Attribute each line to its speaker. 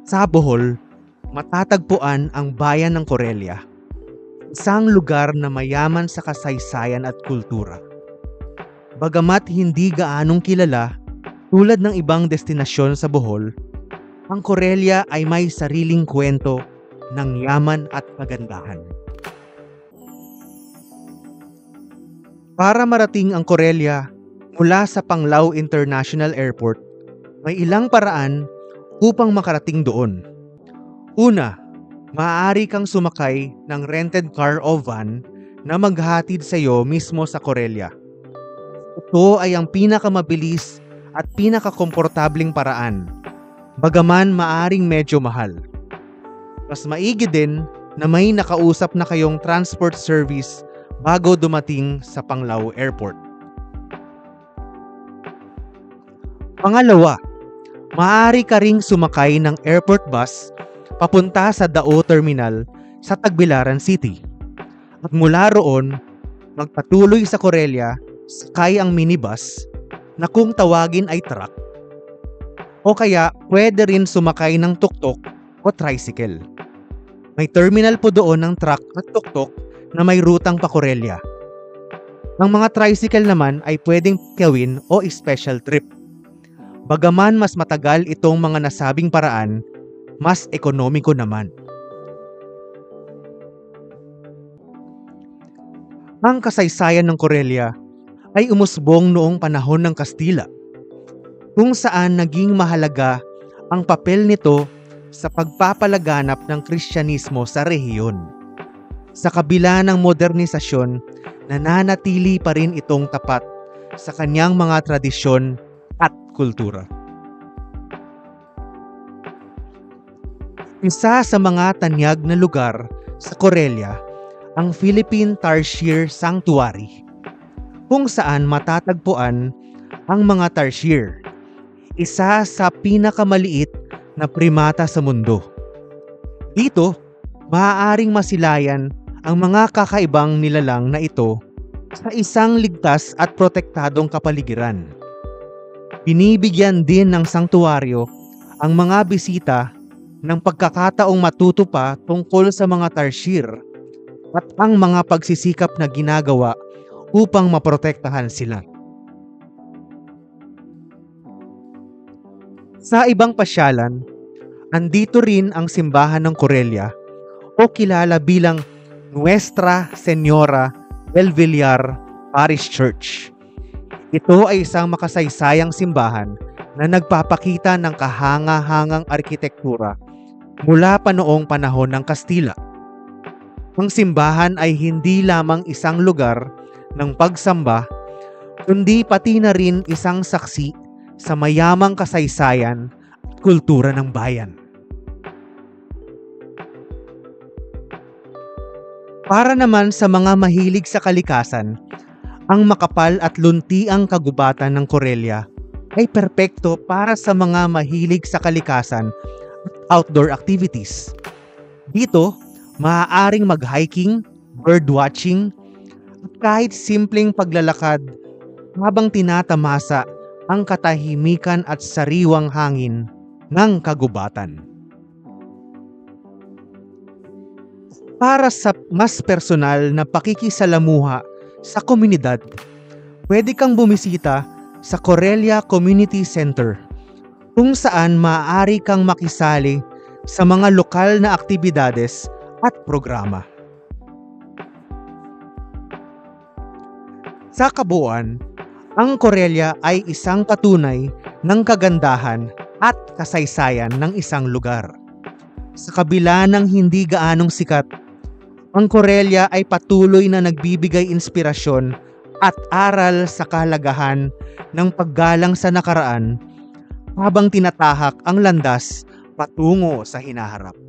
Speaker 1: Sa Bohol, matatagpuan ang bayan ng Corelia, isang lugar na mayaman sa kasaysayan at kultura. Bagamat hindi gaanong kilala tulad ng ibang destinasyon sa Bohol, ang Corelia ay may sariling kwento ng yaman at kagandahan. Para marating ang Corelia mula sa Panglao International Airport, may ilang paraan upang makarating doon. Una, maaari kang sumakay ng rented car o van na maghatid sa iyo mismo sa Corelia. Ito ay ang pinakamabilis at pinakakomportabling paraan, bagaman maaring medyo mahal. Mas maigi din na may nakausap na kayong transport service bago dumating sa Panglao Airport. Pangalawa, maaari ka ring sumakay ng airport bus papunta sa Dao Terminal sa Tagbilaran City. At mula roon, magpatuloy sa Corelia, sakay ang minibus na kung tawagin ay truck. O kaya pwede rin sumakay ng tuktok o tricycle. May terminal po doon ng truck at tuktok na may rutang pa Corelia. Ang mga tricycle naman ay pwedeng gawin o special trip. Bagaman mas matagal itong mga nasabing paraan, mas ekonomiko naman. Ang kasaysayan ng Corelia ay umusbong noong panahon ng Kastila, kung saan naging mahalaga ang papel nito sa pagpapalaganap ng Kristyanismo sa rehiyon. Sa kabila ng modernisasyon, nananatili pa rin itong tapat sa kanyang mga tradisyon at kultura. Isa sa mga tanyag na lugar sa Corelia, ang Philippine Tarsier Sanctuary, kung saan matatagpuan ang mga tarsier, isa sa pinakamaliit na primata sa mundo. Dito, maaaring masilayan ang mga kakaibang nilalang na ito sa isang ligtas at protektadong kapaligiran. Binibigyan din ng sanktuaryo ang mga bisita ng pagkakataong matuto pa tungkol sa mga tarsier at ang mga pagsisikap na ginagawa upang maprotektahan sila. Sa ibang pasyalan, andito rin ang simbahan ng Corelia o kilala bilang Nuestra Señora del Villar Parish Church. Ito ay isang makasaysayang simbahan na nagpapakita ng kahanga-hangang arkitektura mula pa noong panahon ng Kastila. Ang simbahan ay hindi lamang isang lugar ng pagsamba, kundi pati na rin isang saksi sa mayamang kasaysayan at kultura ng bayan. Para naman sa mga mahilig sa kalikasan, ang makapal at luntiang kagubatan ng Corelia ay perpekto para sa mga mahilig sa kalikasan at outdoor activities. Dito, maaaring mag-hiking, birdwatching, at kahit simpleng paglalakad habang tinatamasa ang katahimikan at sariwang hangin ng kagubatan. Para sa mas personal na pakikisalamuha sa komunidad, pwede kang bumisita sa Corelia Community Center, kung saan maaari kang makisali sa mga lokal na aktibidades at programa. Sa kabuuan, ang Corelia ay isang patunay ng kagandahan at kasaysayan ng isang lugar. Sa kabila ng hindi gaanong sikat, ang Corelia ay patuloy na nagbibigay inspirasyon at aral sa kahalagahan ng paggalang sa nakaraan habang tinatahak ang landas patungo sa hinaharap.